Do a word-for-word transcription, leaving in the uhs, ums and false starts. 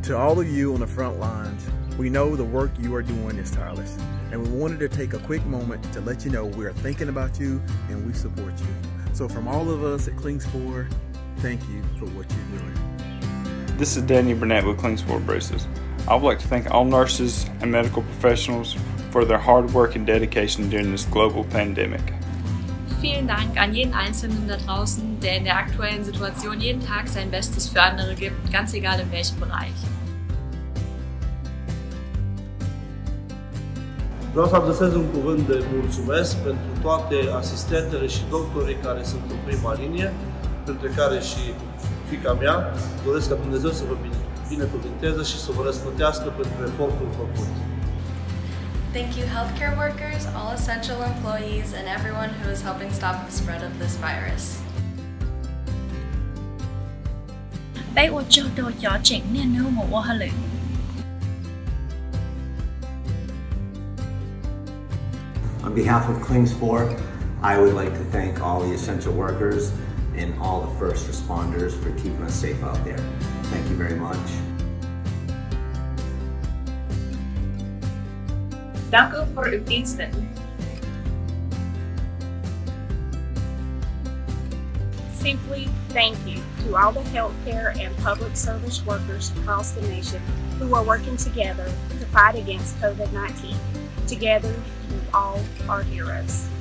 To all of you on the front lines, we know the work you are doing is tireless, and we wanted to take a quick moment to let you know we are thinking about you and we support you. So from all of us at KLINGSPOR, thank you for what you're doing. This is Danny Burnett with KLINGSPOR Abrasives. I would like to thank all nurses and medical professionals for their hard work and dedication during this global pandemic. Vielen Dank an jeden Einzelnen da draußen, der in der aktuellen Situation jeden Tag sein Bestes für andere gibt, ganz egal in welchem Bereich. Vreau să adresez un cuvânt de mulțumesc pentru toate asistentele și doctorii care sunt în prima linie, printre care și fiica mea. Doresc ca Dumnezeu să vă binecuvinteze și să vă răsplătească pentru efortul făcut. Thank you healthcare workers, all essential employees, and everyone who is helping stop the spread of this virus. 俾我做到咗整呢個我係嚟。 On behalf of KLINGSPOR, I would like to thank all the essential workers and all the first responders for keeping us safe out there. Thank you very much. Dank u voor uw diensten. Simply thank you to all the healthcare and public service workers across the nation who are working together to fight against COVID nineteen. Together, you all are heroes.